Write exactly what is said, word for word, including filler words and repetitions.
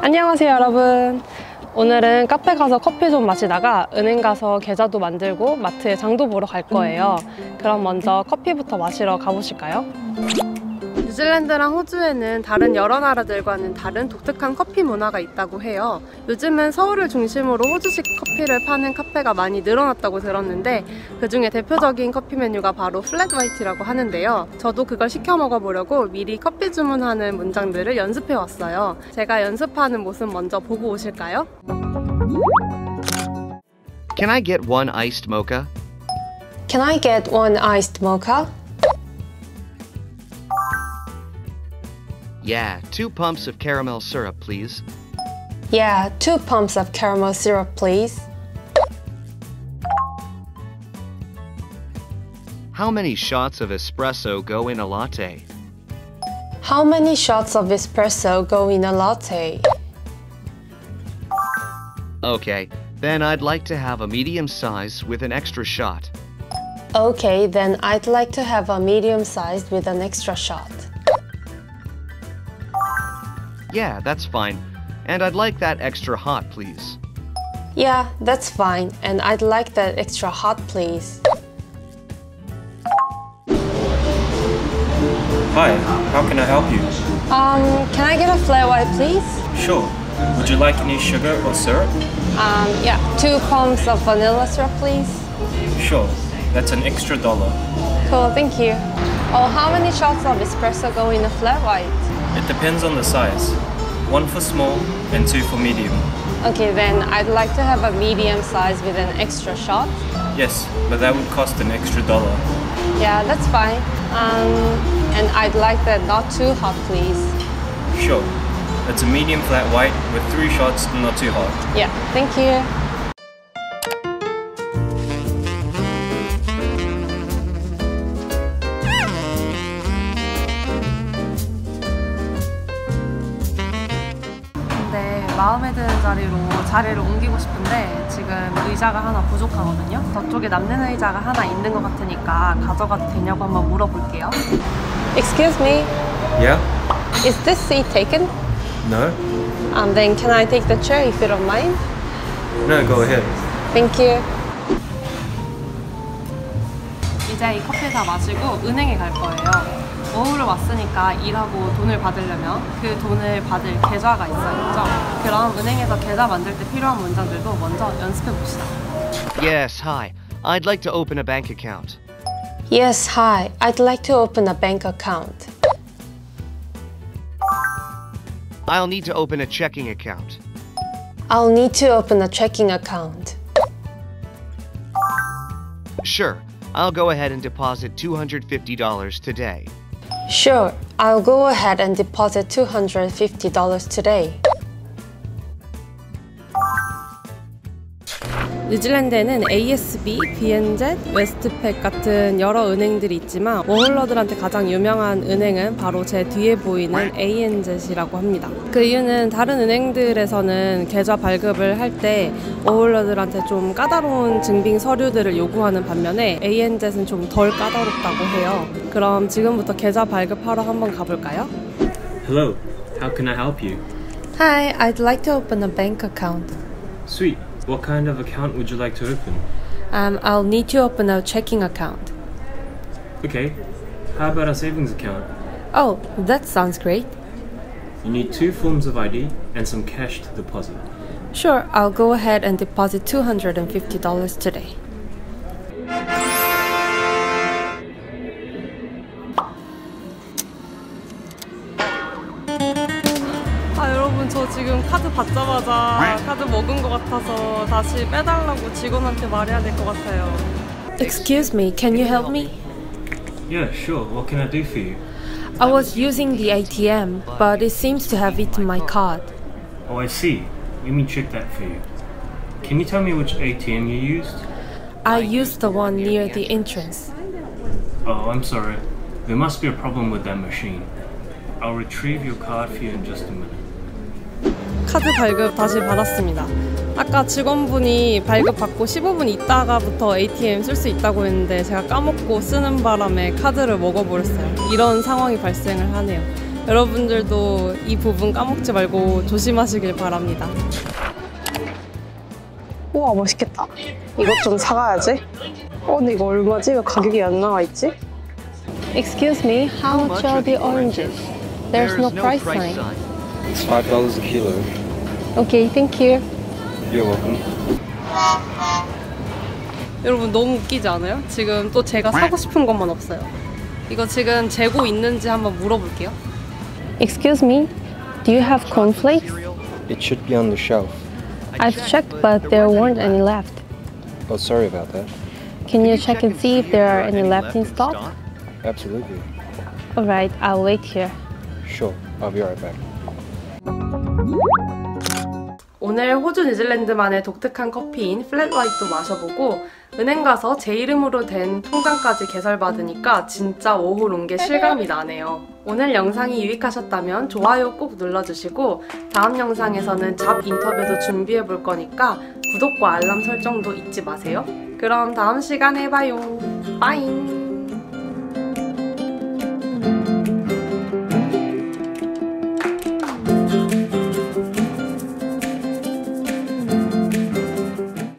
안녕하세요 여러분. 오늘은 카페 가서 커피 좀 마시다가 은행 가서 계좌도 만들고 마트에 장도 보러 갈 거예요. 그럼 먼저 커피부터 마시러 가보실까요? 뉴질랜드랑 호주에는 다른 여러 나라들과는 다른 독특한 커피 문화가 있다고 해요. 요즘은 서울을 중심으로 호주식 커피를 파는 카페가 많이 늘어났다고 들었는데 그 중에 대표적인 커피 메뉴가 바로 플랫 화이트라고 하는데요. 저도 그걸 시켜 먹어보려고 미리 커피 주문하는 문장들을 연습해 왔어요. 제가 연습하는 모습 먼저 보고 오실까요? Can I get one iced mocha? Can I get one iced mocha? Yeah, two pumps of caramel syrup, please. Yeah, two pumps of caramel syrup, please. How many shots of espresso go in a latte? How many shots of espresso go in a latte? Okay, then I'd like to have a medium size with an extra shot. Okay, then I'd like to have a medium sized with an extra shot. Yeah, that's fine. And I'd like that extra hot, please. Yeah, that's fine. And I'd like that extra hot, please. Hi, how can I help you? Um, can I get a flat white, please? Sure. Would you like any sugar or syrup? Um, yeah, two pumps of vanilla syrup, please. Sure. That's an extra dollar. Cool, thank you. Oh, how many shots of espresso go in a flat white? It depends on the size. One for small and two for medium. Okay, then I'd like to have a medium size with an extra shot. Yes, but that would cost an extra dollar. Yeah, that's fine. Um, and I'd like that not too hot, please. Sure. That's a medium flat white with three shots, not too hot. Yeah, thank you. 마음에 드는 자리로 자리를 옮기고 싶은데 지금 의자가 하나 부족하거든요. 저쪽에 남는 의자가 하나 있는 것 같으니까 가져가도 되냐고 한번 물어볼게요. Excuse me, Yeah? is this seat taken? No? Um, then can I take the chair if you don't mind? No, go ahead. Thank you. 이제 이 커피 다 마시고 은행에 갈 거예요. 오후를 왔으니까 일하고 돈을 받으려면 그 돈을 받을 계좌가 있어야겠죠? 그럼 은행에서 계좌 만들 때 필요한 문장들도 먼저 연습해 봅시다. Yes, hi. I'd like to open a bank account. Yes, hi. I'd like to open a bank account. I'll need to open a checking account. I'll need to open a checking account. Sure, I'll go ahead and deposit two hundred fifty dollars today. Sure, I'll go ahead and deposit two hundred fifty dollars today. 뉴질랜드에는 에이에스비, 비엔젯, 웨스트팩 같은 여러 은행들이 있지만 워홀러들한테 가장 유명한 은행은 바로 제 뒤에 보이는 에이엔젯이라고 합니다. 그 이유는 다른 은행들에서는 계좌 발급을 할 때 워홀러들한테 좀 까다로운 증빙 서류들을 요구하는 반면에 에이엔젯은 좀 덜 까다롭다고 해요. 그럼 지금부터 계좌 발급하러 한번 가볼까요? Hello, how can I help you? Hi, I'd like to open a bank account. Sweet. What kind of account would you like to open? Um, I'll need to open a checking account. Okay. How about a savings account? Oh, that sounds great. You need two forms of I D and some cash to deposit. Sure, I'll go ahead and deposit two hundred fifty dollars today. 아 여러분 저 지금 카드 받자마자 카드 먹은 것 같아서 다시 빼달라고 직원한테 말해야 될 것 같아요. Excuse me, can you help me? Yeah, sure. What can I do for you? I was using the A T M, but it seems to have eaten my card. Oh, I see. Let me check that for you. Can you tell me which A T M you used? I used the one near the entrance. Oh, I'm sorry. There must be a problem with that machine. I'll retrieve your card for you in just a minute. 카드 발급 다시 받았습니다. 아까 직원분이 발급 받고 십오 분 있다가부터 에이티엠 쓸 수 있다고 했는데 제가 까먹고 쓰는 바람에 카드를 먹어버렸어요. 이런 상황이 발생을 하네요. 여러분들도 이 부분 까먹지 말고 조심하시길 바랍니다. 우와, 맛있겠다. 이것 좀 사가야지. 어, 근데 이거 얼마지? 왜 가격이 안 나와 있지? Excuse me, how much are the oranges? There's no price sign. It's five dollars a kilo. Okay, thank you. You're welcome. 여러분 너무 웃기지 않아요? 지금 또 제가 사고 싶은 것만 없어요. 이거 지금 재고 있는지 한번 물어볼게요. Excuse me, do you have cornflakes? It should be on the shelf. I've checked, but there weren't any left. Oh, sorry about that. Can you check and see if there are any left in stock? Absolutely. Alright, I'll wait here. Sure, I'll be right back. 오늘 호주 뉴질랜드만의 독특한 커피인 플랫 화이트도 마셔보고 은행 가서 제 이름으로 된 통장까지 개설받으니까 진짜 워홀 게 실감이 나네요. 오늘 영상이 유익하셨다면 좋아요 꼭 눌러주시고 다음 영상에서는 잡 인터뷰도 준비해볼 거니까 구독과 알람 설정도 잊지 마세요. 그럼 다음 시간에 봐요. 빠잉!